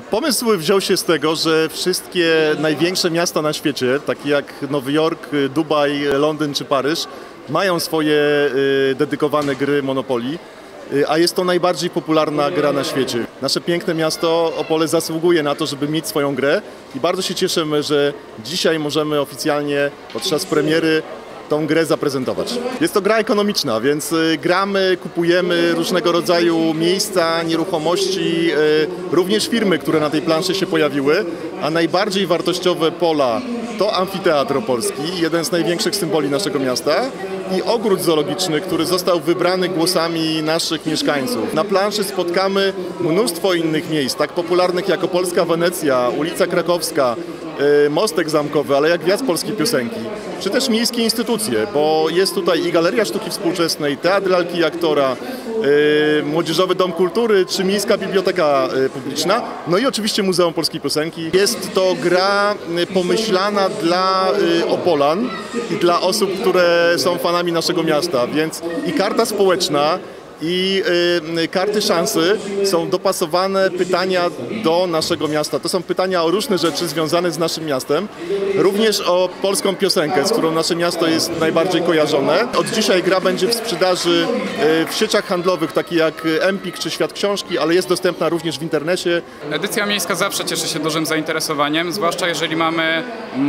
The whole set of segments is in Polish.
Pomysł wziął się z tego, że wszystkie największe miasta na świecie, takie jak Nowy Jork, Dubaj, Londyn czy Paryż, mają swoje dedykowane gry Monopoly, a jest to najbardziej popularna gra na świecie. Nasze piękne miasto Opole zasługuje na to, żeby mieć swoją grę i bardzo się cieszymy, że dzisiaj możemy oficjalnie podczas premiery tą grę zaprezentować. Jest to gra ekonomiczna, więc gramy, kupujemy różnego rodzaju miejsca, nieruchomości, również firmy, które na tej planszy się pojawiły, a najbardziej wartościowe pola to amfiteatr opolski, jeden z największych symboli naszego miasta, i ogród zoologiczny, który został wybrany głosami naszych mieszkańców. Na planszy spotkamy mnóstwo innych miejsc, tak popularnych jak Opolska Wenecja, ulica Krakowska, Mostek Zamkowy, ale jak Gwiazd Polskiej Piosenki, czy też miejskie instytucje, bo jest tutaj i Galeria Sztuki Współczesnej, Teatr Lalki i Aktora, Młodzieżowy Dom Kultury, czy Miejska Biblioteka Publiczna, no i oczywiście Muzeum Polskiej Piosenki. Jest to gra pomyślana dla Opolan i dla osób, które są fanami naszego miasta, więc i karta społeczna, i karty szansy są dopasowane pytania do naszego miasta. To są pytania o różne rzeczy związane z naszym miastem, również o polską piosenkę, z którą nasze miasto jest najbardziej kojarzone. Od dzisiaj gra będzie w sprzedaży w sieciach handlowych, takich jak Empik czy Świat Książki, ale jest dostępna również w internecie. Edycja miejska zawsze cieszy się dużym zainteresowaniem, zwłaszcza jeżeli mamy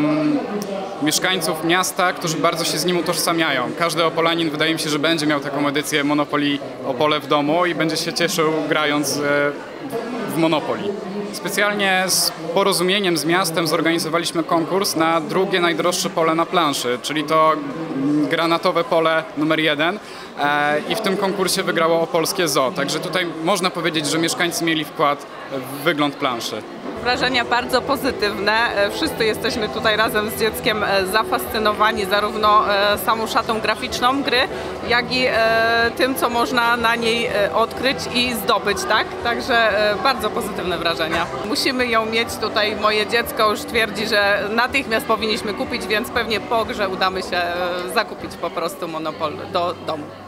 mieszkańców miasta, którzy bardzo się z nim utożsamiają. Każdy Opolanin, wydaje mi się, że będzie miał taką edycję Monopoly Opole w domu i będzie się cieszył grając w Monopoly. Specjalnie z porozumieniem z miastem zorganizowaliśmy konkurs na drugie najdroższe pole na planszy, czyli to granatowe pole numer 1, i w tym konkursie wygrało opolskie zoo. Także tutaj można powiedzieć, że mieszkańcy mieli wkład w wygląd planszy. Wrażenia bardzo pozytywne. Wszyscy jesteśmy tutaj razem z dzieckiem zafascynowani zarówno samą szatą graficzną gry, jak i tym, co można na niej odkryć i zdobyć, tak? Także bardzo pozytywne wrażenia. Musimy ją mieć tutaj. Moje dziecko już twierdzi, że natychmiast powinniśmy kupić, więc pewnie po grze udamy się zakupić po prostu Monopol do domu.